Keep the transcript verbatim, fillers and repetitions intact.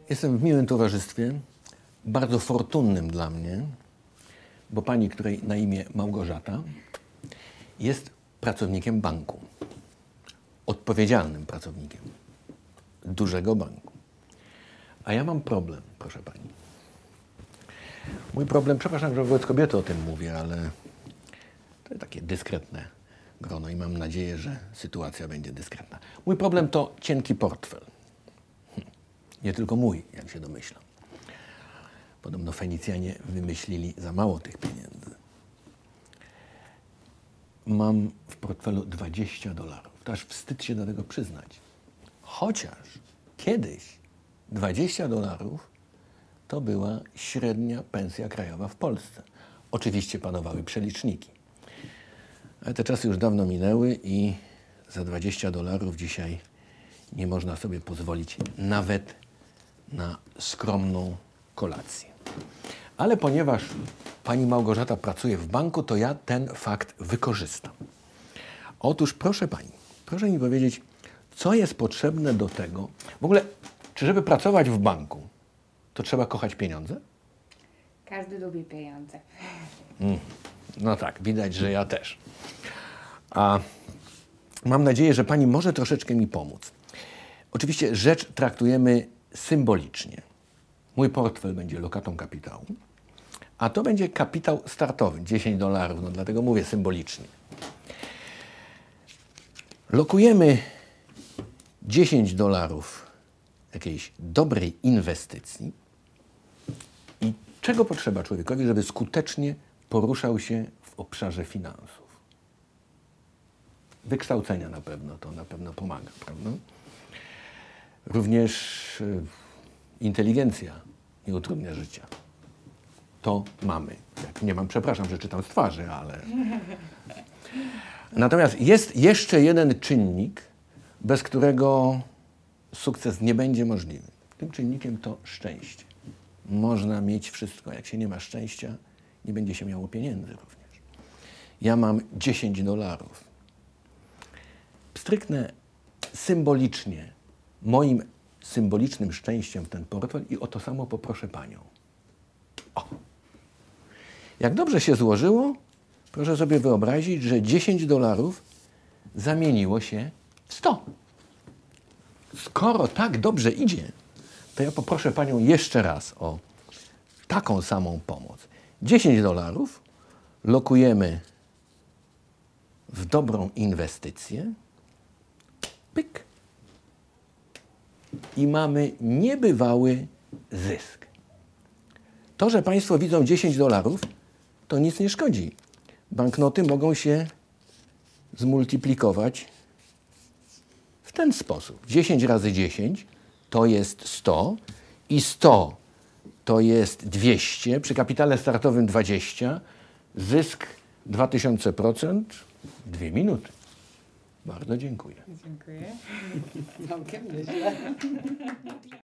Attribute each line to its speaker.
Speaker 1: Jestem w miłym towarzystwie, bardzo fortunnym dla mnie, bo pani, której na imię Małgorzata, jest pracownikiem banku. Odpowiedzialnym pracownikiem dużego banku. A ja mam problem, proszę pani. Mój problem, przepraszam, że wobec kobiety o tym mówię, ale to jest takie dyskretne grono i mam nadzieję, że sytuacja będzie dyskretna. Mój problem to cienki portfel. Nie tylko mój, jak się domyślam. Podobno Fenicjanie wymyślili za mało tych pieniędzy. Mam w portfelu dwadzieścia dolarów. To aż wstyd się do tego przyznać. Chociaż kiedyś dwadzieścia dolarów to była średnia pensja krajowa w Polsce. Oczywiście panowały przeliczniki. Ale te czasy już dawno minęły i za dwadzieścia dolarów dzisiaj nie można sobie pozwolić nawet na skromną kolację. Ale ponieważ pani Małgorzata pracuje w banku, to ja ten fakt wykorzystam. Otóż proszę pani, proszę mi powiedzieć, co jest potrzebne do tego, w ogóle, czy żeby pracować w banku, to trzeba kochać pieniądze?
Speaker 2: Każdy lubi pieniądze.
Speaker 1: Mm, no tak, widać, że ja też. A mam nadzieję, że pani może troszeczkę mi pomóc. Oczywiście rzecz traktujemy symbolicznie. Mój portfel będzie lokatą kapitału, a to będzie kapitał startowy, dziesięć dolarów, no dlatego mówię symbolicznie. Lokujemy dziesięć dolarów jakiejś dobrej inwestycji i czego potrzeba człowiekowi, żeby skutecznie poruszał się w obszarze finansów? Wykształcenia na pewno, to na pewno pomaga, prawda? Również y, inteligencja nie utrudnia życia. To mamy. Jak nie mam, przepraszam, że czytam z twarzy, ale... Natomiast jest jeszcze jeden czynnik, bez którego sukces nie będzie możliwy. Tym czynnikiem to szczęście. Można mieć wszystko. Jak się nie ma szczęścia, nie będzie się miało pieniędzy również. Ja mam dziesięć dolarów. Stryknę symbolicznie moim symbolicznym szczęściem w ten portfel i o to samo poproszę panią. O! Jak dobrze się złożyło, proszę sobie wyobrazić, że dziesięć dolarów zamieniło się w sto. Skoro tak dobrze idzie, to ja poproszę panią jeszcze raz o taką samą pomoc. dziesięć dolarów lokujemy w dobrą inwestycję. Pyk. I mamy niebywały zysk. To, że państwo widzą dziesięć dolarów, to nic nie szkodzi. Banknoty mogą się zmultiplikować w ten sposób. dziesięć razy dziesięć to jest sto i sto to jest dwieście, przy kapitale startowym dwadzieścia, zysk dwa tysiące procent, dwie minuty. Bardzo dziękuję.
Speaker 2: Dziękuję. Całkiem nieźle.